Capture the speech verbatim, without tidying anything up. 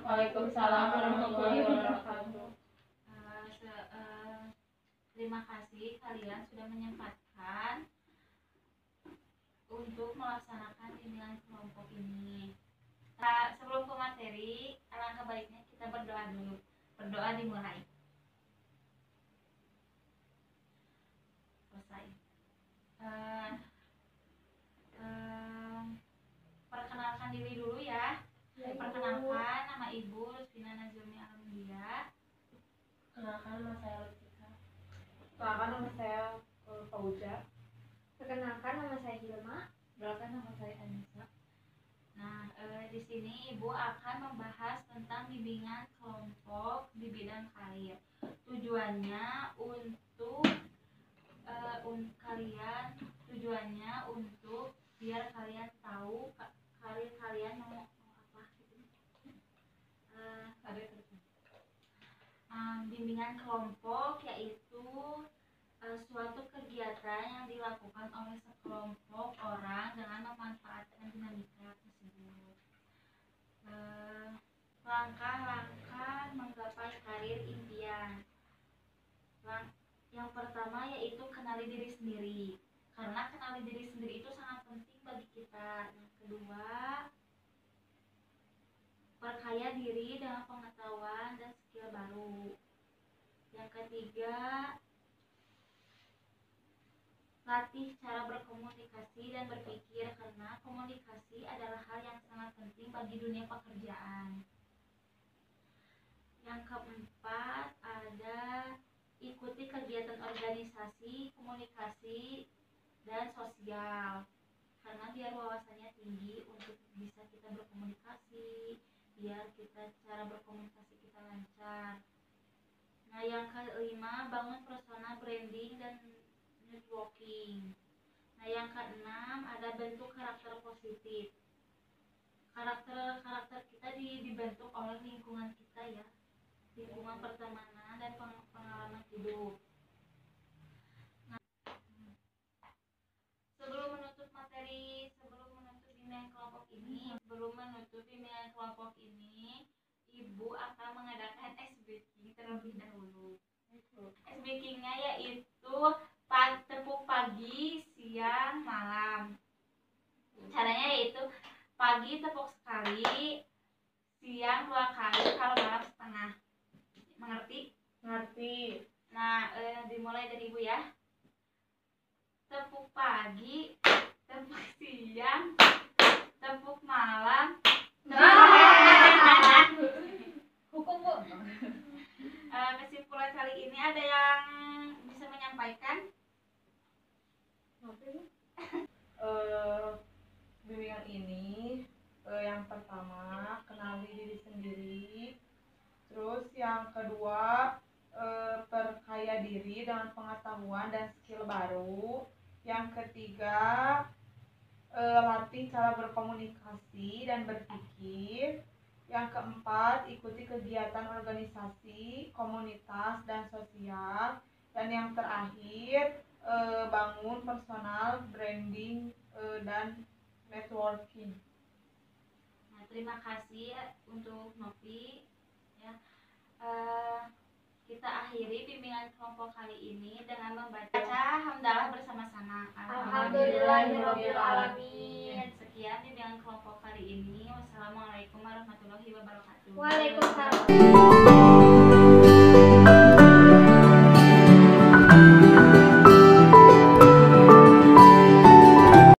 Waalaikumsalam warahmatullahi wabarakatuh. Uh, se uh, terima kasih kalian sudah menyempatkan untuk melaksanakan bimbingan kelompok ini. Nah, sebelum ke materi, alangkah baiknya kita berdoa dulu. Berdoa dimulai. Selesai. Uh, uh, perkenalkan diri dulu ya. Perkenalkan, nama Ibu Rusdina Nazumi Alhamdulillah. Perkenalkan, nama saya Lutika. Perkenalkan, nama saya uh, Fauza. Perkenalkan, nama saya Hilma. Perkenalkan, nama saya Anissa. Nah, eh, di sini Ibu akan membahas tentang bimbingan kelompok di bidang karir. Tujuannya untuk eh, un, kalian, tujuannya untuk biar kalian tahu karir kalian mau apa gitu. Eh, ada um, bimbingan kelompok yaitu uh, suatu kegiatan yang dilakukan oleh sekelompok orang dengan memanfaatkan dinamika tersebut. Uh, langkah-langkah menggapai karir impian. Lang yang pertama yaitu kenali diri sendiri. Karena kenali diri sendiri itu sangat penting bagi kita. Yang kedua, perkaya diri dengan pengetahuan dan skill baru. Yang ketiga, latih cara berkomunikasi dan berpikir karena komunikasi adalah hal yang sangat penting bagi dunia pekerjaan. Yang keempat, ada ikuti kegiatan organisasi, komunikasi, dan sosial. Karena biar wawasannya tinggi untuk bisa kita berkomunikasi, biar kita cara berkomunikasi kita lancar. Nah, yang kelima, bangun persona branding dan networking. Nah, yang keenam, ada bentuk karakter positif. Karakter-karakter kita dibentuk oleh lingkungan kita ya, lingkungan pertemanan dan pengalaman hidup. Nah, sebelum menutup materi, sebelum menutup bimbingan kelompok ini, sebelum menutup bimbingan kelompok ini, Ibu akan mengadakan ice breaking terlebih dahulu. Ice breakingnya yaitu tepuk pagi, siang, malam. Caranya yaitu pagi tepuk sekali, siang dua kali, kalau malam setengah. Mengerti? Mengerti. Nah, eh, dimulai dari Ibu ya. Tepuk pagi, tepuk siang, tepuk malam, tepuk Hukum, Bu. uh, kesimpulan kali ini ada yang bisa menyampaikan? uh, bimbingan ini uh, yang pertama kenali diri sendiri, terus yang kedua uh, perkaya diri dengan pengetahuan dan skill baru, yang ketiga uh, latih cara berkomunikasi dan berpikir, yang keempat ikuti kegiatan organisasi, komunitas, dan sosial, dan yang terakhir e, bangun personal branding e, dan networking. Nah, terima kasih untuk Novi ya. E, kita akhiri bimbingan kelompok kali ini dengan membaca hamdalah bersama-sama. Alhamdulillahirabbil alamin. Sekian bimbingan kelompok kali ini. Wassalamualaikum warahmatullahi wabarakatuh. Waalaikumsalam.